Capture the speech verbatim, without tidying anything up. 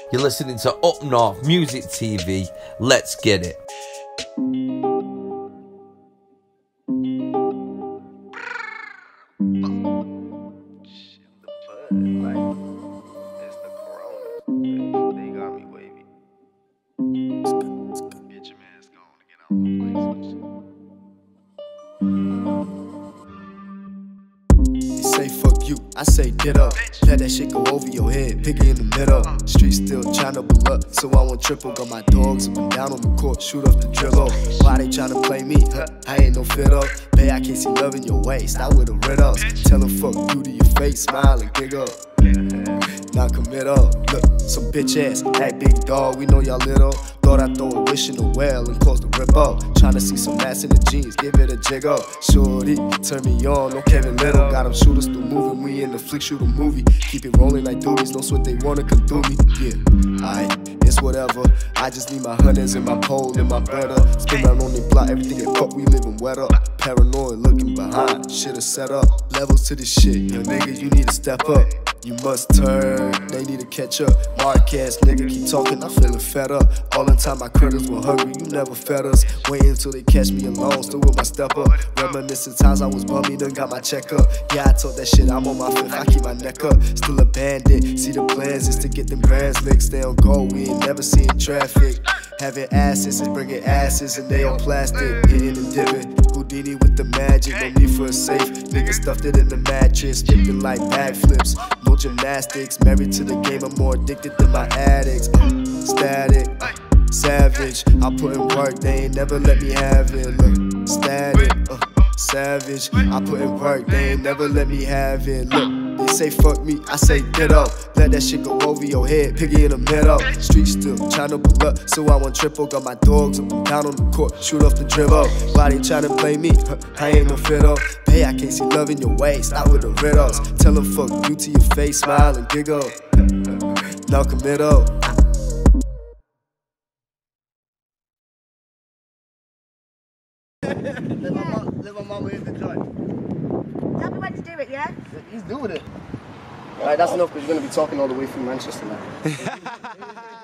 You're listening to Up North Music T V. Let's get it. I say ditto, let that shit go over your head, piggy in the middle. Street still tryna pull up, so I won't triple. Got my dogs up and down on the court, shoot off the dribble. Why they tryna play me? Huh, I ain't no fiddle. Bae, I can't see love in your waist, I with the riddles. Tell them fuck you to your face, smile and giggle. Now commit up, look, some bitch ass, that big dog, we know y'all little. Thought I'd throw a wish in the well and close the rip up. Tryna see some ass in the jeans, give it a jiggle. Shorty, turn me on, no Kevin Little. Got them shooters through moving, we in the flick, shoot a movie. Keep it rolling like duties, no sweat they wanna come through me. Yeah, aight, it's whatever. I just need my hunters and my pole and my brother. Spin around on the block, everything get fucked, we living wet up. Paranoid, looking behind, shit is set up. Levels to this shit, yo nigga, you need to step up. You must turn, they need to catch up. Mark ass nigga, keep talking, I'm feeling fed up. All the time my credits were hungry, you never fed us. Waiting until they catch me alone, still with my step up. Reminiscing times I was bummy, done got my check up. Yeah, I talk that shit, I'm on my fifth, I keep my neck up. Still a bandit, see the plans is to get them brands licked. Stay on go, we ain't never seeing traffic. Having asses and bringing asses and they on plastic. Hitting and dipping, Houdini with the magic. No need for a safe, nigga stuffed it in the mattress. Flipping like backflips, no gymnastics. Married to the game, I'm more addicted than my addicts. uh, Static, uh, savage, I put in work, they ain't never let me have it. Look, static, uh, savage, I put in work, they ain't never let me have it. Look, they say fuck me, I say ditto. Let that shit go over your head, piggy in the middle. Street still tryna pull up, so I want triple. Got my dogs up and down on the court, shoot off the dribble. Why they tryna play me? Huh, I ain't no fiddle. Hey, I can't see love in your waist, stop with the riddles. Tell them fuck you to your face, smile and giggle. Now commit up. Let my, mom, let my mama hit the joint. Tell me when to do it, yeah? He's doing it. Alright, that's enough because you're going to be talking all the way from Manchester now.